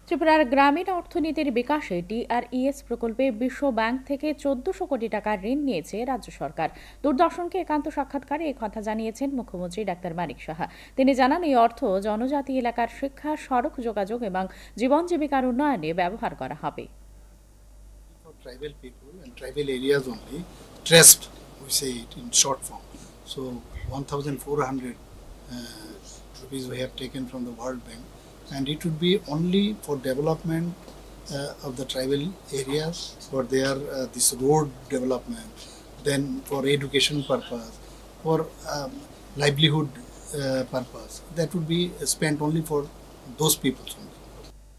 ত্রিপুরার গ্রামীণ অর্থনীতির বিকাশে টিআরইএস প্রকল্পে বিশ্ব ব্যাংক থেকে ১৪০০ কোটি টাকার ঋণ নিয়েছে রাজ্য সরকার। দূরদর্শনকে একান্ত সাক্ষাৎকারে এই কথা জানিয়েছেন মুখ্যমন্ত্রী ডাক্তার মানিক সাহা। তিনি জানান, এই অর্থ জনজাতি এলাকার শিক্ষা, সড়ক যোগাযোগ এবং জীবন জীবিকার উন্নয়নে ব্যবহার করা হবে। Tribal people and tribal areas only, TRESP, we say it in short form. So 1,400 rupees we have taken from the World Bank, and it would be only for development of the tribal areas, for their this road development, then for education purpose, for livelihood purpose. That would be spent only for those people only.